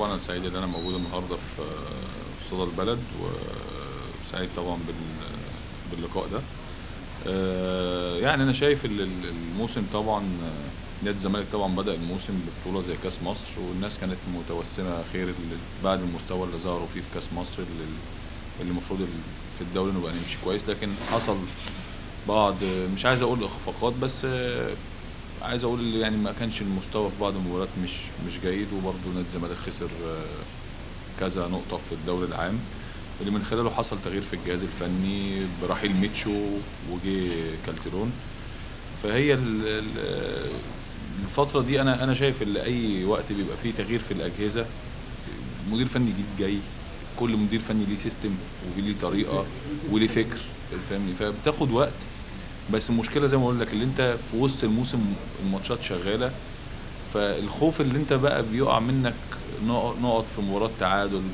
طبعا انا سعيد ان انا موجود النهارده في صدى البلد، وسعيد طبعا باللقاء ده. يعني انا شايف الموسم طبعا، نادي الزمالك طبعا بدأ الموسم ببطولة زي كاس مصر، والناس كانت متوسمة خير بعد المستوى اللي ظهروا فيه في كاس مصر، اللي المفروض في الدوري نبقى نمشي كويس، لكن حصل بعض، مش عايز اقول اخفاقات، بس عايز اقول يعني ما كانش المستوى في بعض المباريات مش جيد، وبرضه نادي الزمالك خسر كذا نقطة في الدوري العام، اللي من خلاله حصل تغيير في الجهاز الفني برحيل ميتشو وجي كالتيرون. فهي الفترة دي انا شايف ان اي وقت بيبقى فيه تغيير في الاجهزة، مدير فني جديد جاي، كل مدير فني ليه سيستم وليه طريقة وليه فكر، فاهمني؟ فبتاخد وقت، بس المشكله زي ما اقول لك اللي انت في وسط الموسم الماتشات شغاله، فالخوف اللي انت بقى بيقع منك نقط في مباراه تعادل،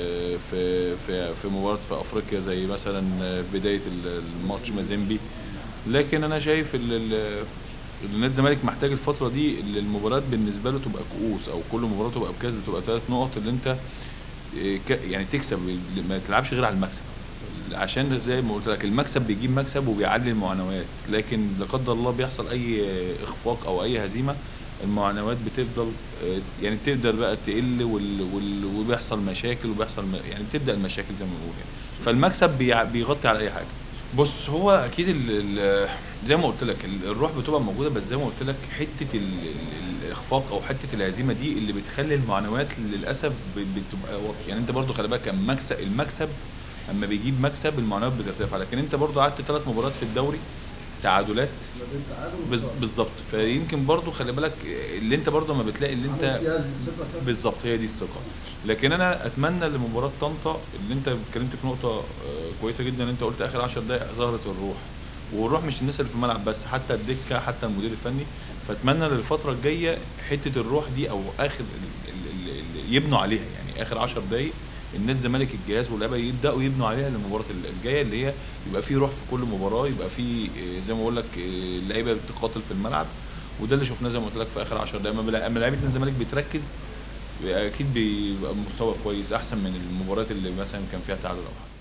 في مباراه في افريقيا زي مثلا بدايه الماتش مازيمبي. لكن انا شايف نادي الزمالك محتاج الفتره دي المباريات بالنسبه له تبقى كؤوس، او كل مباراه تبقى بكاس، بتبقى 3 نقط اللي انت يعني تكسب، ما تلعبش غير على المكسب، عشان زي ما قلت لك المكسب بيجيب مكسب وبيعلي المعنويات، لكن لا قدر الله بيحصل اي اخفاق او اي هزيمه، المعنويات بتفضل يعني بتقدر بقى تقل، وبيحصل مشاكل، يعني بتبدا المشاكل زي ما بنقول يعني. فالمكسب بيغطي على اي حاجه. بص، هو اكيد زي ما قلت لك الروح بتبقى موجوده، بس زي ما قلت لك حته الاخفاق او حته الهزيمه دي اللي بتخلي المعنويات للاسف بتبقى واطيه. يعني انت برضو خلي بالك، المكسب اما بيجيب مكسب المعنويات بترتفع، لكن انت برضو قعدت 3 مباريات في الدوري تعادلات بالظبط، فيمكن برضو خلي بالك اللي انت برضو ما بتلاقي اللي انت بالظبط هي دي الثقه. لكن انا اتمنى لمباراه طنطا اللي انت اتكلمت في نقطه كويسه جدا، انت قلت اخر 10 دقائق ظهرت الروح، والروح مش الناس اللي في الملعب بس، حتى الدكه، حتى المدير الفني. فاتمنى للفتره الجايه حته الروح دي، او اخر اللي يبنوا عليها، يعني اخر 10 دقائق النادي الزمالك الجهاز واللعيبه يبداوا يبنوا عليها للمباراه الجايه، اللي هي يبقى في روح في كل مباراه، يبقى في زي ما بقول لك اللعيبه بتقاتل في الملعب، وده اللي شفناه زي ما قلت لك في اخر 10 دقائق. اما لعيبه الزمالك بتركز اكيد بيبقى مستوى كويس احسن من المباريات اللي مثلا كان فيها تعادل او حاجه.